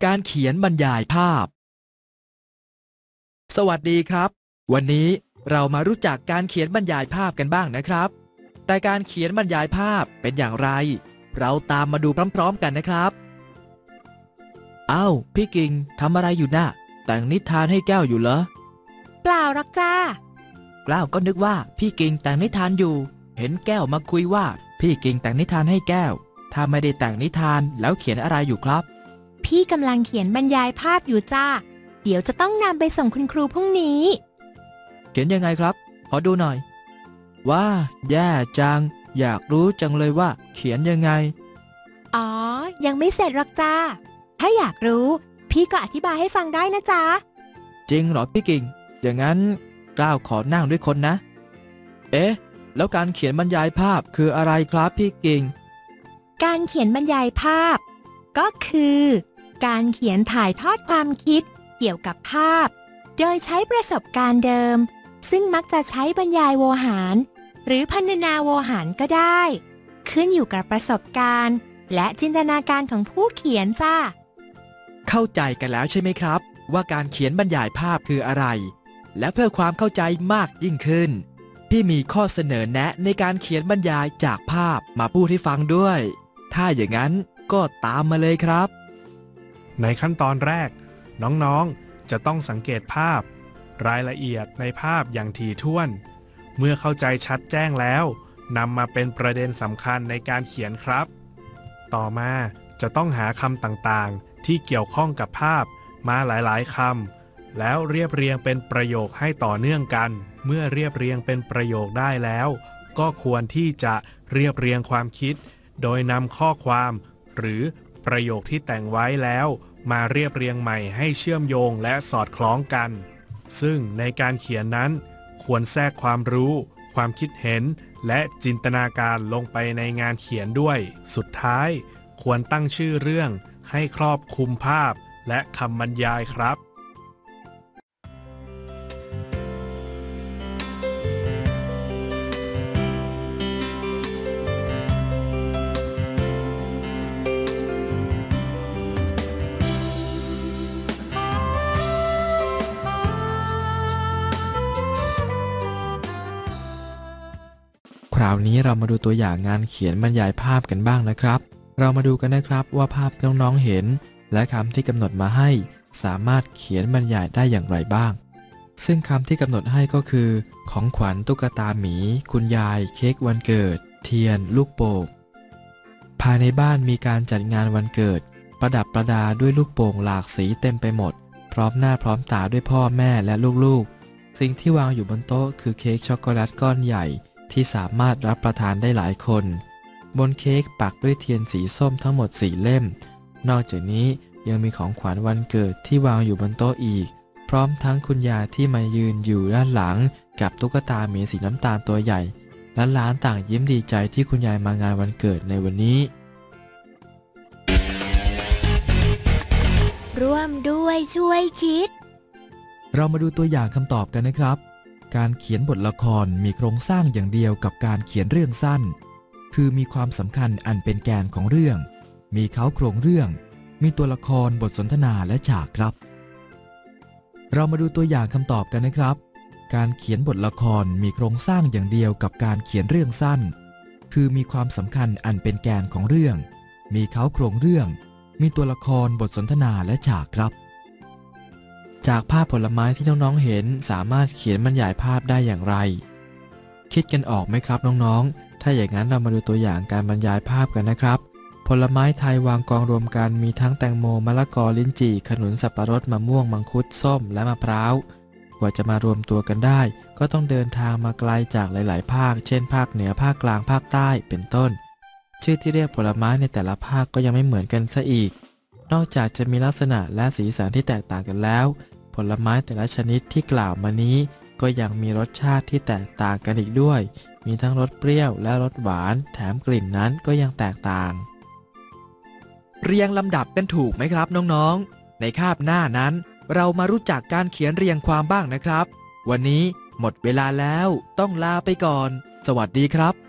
การเขียนบรรยายภาพสวัสดีครับวันนี้เรามารู้จักการเขียนบรรยายภาพกันบ้างนะครับแต่การเขียนบรรยายภาพเป็นอย่างไรเราตามมาดูพร้อมๆกันนะครับอ้าวพี่กิ่งทำอะไรอยู่น่ะแต่งนิทานให้แก้วอยู่เหรอเปล่าหรอกจ้าแก้วก็นึกว่าพี่กิ่งแต่งนิทานอยู่เห็นแก้วมาคุยว่าพี่กิ่งแต่งนิทานให้แก้วถ้าไม่ได้แต่งนิทานแล้วเขียนอะไรอยู่ครับพี่กำลังเขียนบรรยายภาพอยู่จ้าเดี๋ยวจะต้องนำไปส่งคุณครูพรุ่งนี้เขียนยังไงครับขอดูหน่อยว้าแย่จังอยากรู้จังเลยว่าเขียนยังไงอ๋อยังไม่เสร็จหรอกจ้าถ้าอยากรู้พี่ก็อธิบายให้ฟังได้นะจ๊ะจริงเหรอพี่กิ่งอย่างนั้นกล้าวขอนั่งด้วยคนนะเอ๊ะแล้วการเขียนบรรยายภาพคืออะไรครับพี่กิ่งการเขียนบรรยายภาพก็คือการเขียนถ่ายทอดความคิดเกี่ยวกับภาพโดยใช้ประสบการณ์เดิมซึ่งมักจะใช้บรรยายโวหารหรือพรรณนาโวหารก็ได้ขึ้นอยู่กับประสบการณ์และจินตนาการของผู้เขียนจ้าเข้าใจกันแล้วใช่ไหมครับว่าการเขียนบรรยายภาพคืออะไรและเพื่อความเข้าใจมากยิ่งขึ้นพี่มีข้อเสนอแนะในการเขียนบรรยายจากภาพมาพูดให้ฟังด้วยถ้าอย่างนั้นก็ตามมาเลยครับในขั้นตอนแรกน้องๆจะต้องสังเกตภาพรายละเอียดในภาพอย่างถี่ถ้วนเมื่อเข้าใจชัดแจ้งแล้วนำมาเป็นประเด็นสำคัญในการเขียนครับต่อมาจะต้องหาคำต่างๆที่เกี่ยวข้องกับภาพมาหลายๆคำแล้วเรียบเรียงเป็นประโยคให้ต่อเนื่องกันเมื่อเรียบเรียงเป็นประโยคได้แล้วก็ควรที่จะเรียบเรียงความคิดโดยนำข้อความหรือประโยคที่แต่งไว้แล้วมาเรียบเรียงใหม่ให้เชื่อมโยงและสอดคล้องกันซึ่งในการเขียนนั้นควรแทรกความรู้ความคิดเห็นและจินตนาการลงไปในงานเขียนด้วยสุดท้ายควรตั้งชื่อเรื่องให้ครอบคลุมภาพและคำบรรยายครับคราวนี้เรามาดูตัวอย่างงานเขียนบรรยายภาพกันบ้างนะครับเรามาดูกันนะครับว่าภาพที่น้องๆเห็นและคำที่กำหนดมาให้สามารถเขียนบรรยายได้อย่างไรบ้างซึ่งคำที่กำหนดให้ก็คือของขวัญตุ๊กตาหมีคุณยายเค้กวันเกิดเทียนลูกโป่งภายในบ้านมีการจัดงานวันเกิดประดับประดาด้วยลูกโป่งหลากสีเต็มไปหมดพร้อมหน้าพร้อมตาด้วยพ่อแม่และลูกๆสิ่งที่วางอยู่บนโต๊ะคือเค้กช็อกโกแลตก้อนใหญ่ที่สามารถรับประทานได้หลายคนบนเค้กปักด้วยเทียนสีส้มทั้งหมด4เล่มนอกจากนี้ยังมีของขวัญวันเกิดที่วางอยู่บนโต๊ะอีกพร้อมทั้งคุณยายที่มายืนอยู่ด้านหลังกับตุ๊กตาหมีสีน้ำตาลตัวใหญ่และหลานต่างยิ้มดีใจที่คุณยายมางานวันเกิดในวันนี้ร่วมด้วยช่วยคิดเรามาดูตัวอย่างคำตอบกันนะครับการเขียนบทละครมีโครงสร้างอย่างเดียวกับการเขียนเรื่องสั้นคือมีความสำคัญอันเป็นแกนของเรื่องมีเค้าโครงเรื่องมีตัวละครบทสนทนาและฉากครับเรามาดูตัวอย่างคำตอบกันนะครับการเขียนบทละครมีโครงสร้างอย่างเดียวกับการเขียนเรื่องสั้นคือมีความสำคัญอันเป็นแกนของเรื่องมีเค้าโครงเรื่องมีตัวละครบทสนทนาและฉากครับจากภาพผลไม้ที่น้องๆเห็นสามารถเขียนบรรยายภาพได้อย่างไรคิดกันออกไหมครับน้องๆถ้าอย่างนั้นเรามาดูตัวอย่างการบรรยายภาพกันนะครับผลไม้ไทยวางกองรวมกันมีทั้งแตงโมมะละกอลิ้นจี่ขนุนสับปะรดมะม่วงมังคุดส้มและมะพร้าวกว่าจะมารวมตัวกันได้ก็ต้องเดินทางมาไกลจากหลายๆภาคเช่นภาคเหนือภาคกลางภาคใต้เป็นต้นชื่อที่เรียกผลไม้ในแต่ละภาคก็ยังไม่เหมือนกันซะอีกนอกจากจะมีลักษณะและสีสันที่แตกต่างกันแล้วผลไม้แต่ละชนิดที่กล่าวมานี้ก็ยังมีรสชาติที่แตกต่างกันอีกด้วยมีทั้งรสเปรี้ยวและรสหวานแถมกลิ่นนั้นก็ยังแตกต่างเรียงลำดับกันถูกไหมครับน้องๆในคาบหน้านั้นเรามารู้จักการเขียนเรียงความบ้างนะครับวันนี้หมดเวลาแล้วต้องลาไปก่อนสวัสดีครับ